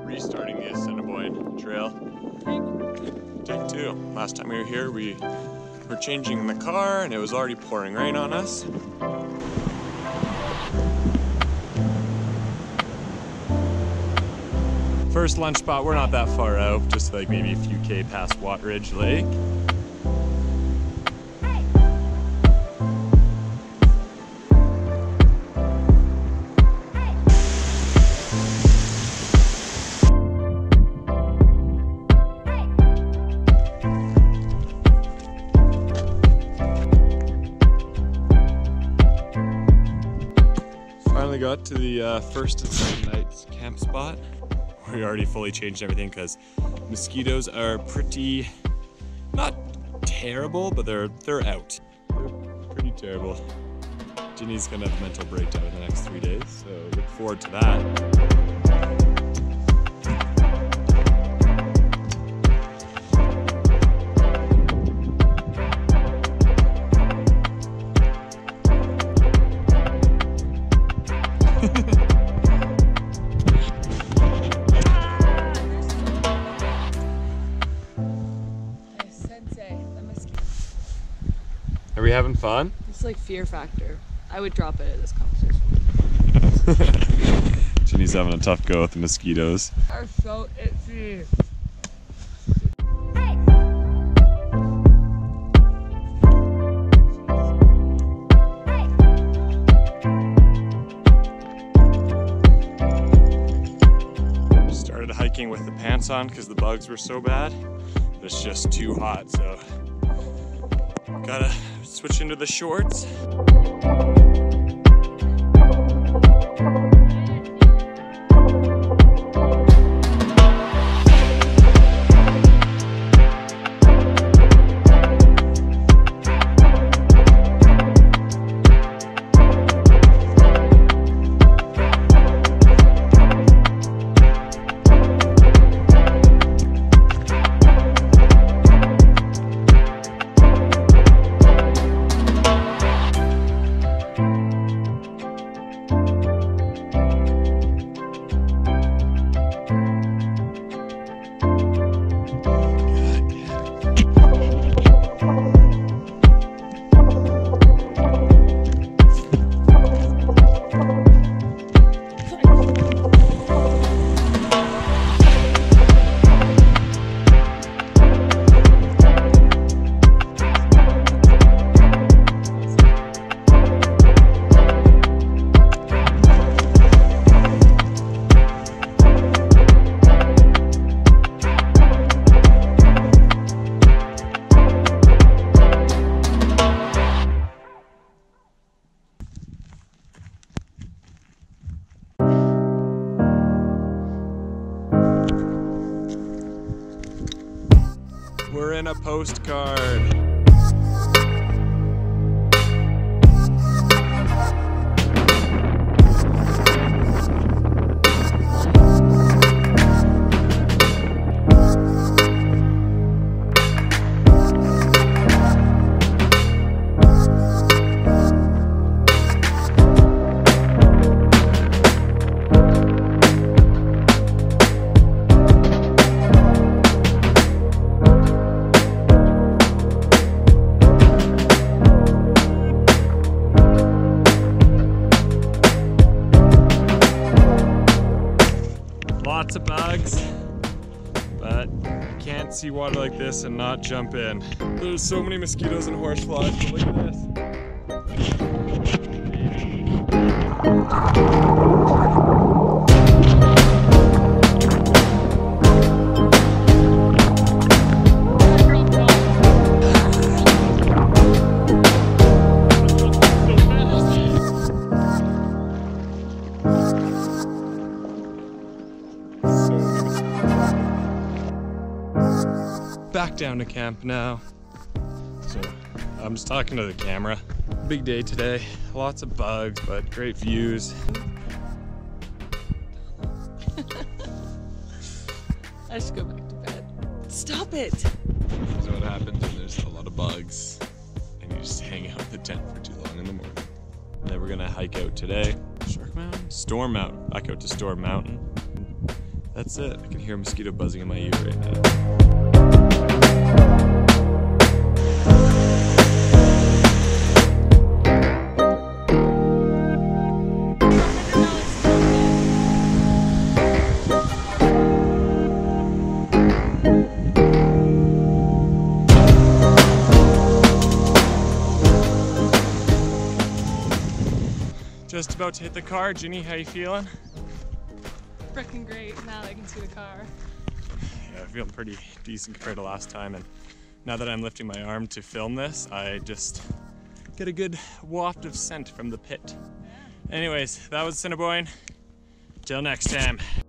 restarting the Assiniboine trail. Take two. Last time we were here, we were changing the car and it was already pouring rain on us. First lunch spot, we're not that far out, just like maybe a few K past Wateridge Lake. Finally got to the first and second night's camp spot. We already fully changed everything because mosquitoes are pretty, not terrible, but they're out. They're pretty terrible. Ginny's gonna have a mental breakdown in the next 3 days, so look forward to that. Are we having fun? It's like fear factor. I would drop it at this conversation. Ginny's having a tough go with the mosquitoes. Are so itchy. Started hiking with the pants on because the bugs were so bad. But it's just too hot, so gotta switch into the shorts. We're in a postcard. Lots of bugs, but you can't see water like this and not jump in. There's so many mosquitoes and horseflies, but look at this. Back down to camp now. So I'm just talking to the camera. Big day today, lots of bugs, but great views. I should go back to bed. Stop it! This is what happens when there's a lot of bugs and you just hang out in the tent for too long in the morning. And then we're gonna hike out today. Shark Mountain? Storm Mountain. Back out to Storm Mountain. That's it. I can hear a mosquito buzzing in my ear right now. Just about to hit the car. Ginny, how you feeling? Freaking great now that I can see the car. Yeah, I feel pretty decent compared to last time, and now that I'm lifting my arm to film this, I just get a good waft of scent from the pit. Anyways, that was Assiniboine. Till next time.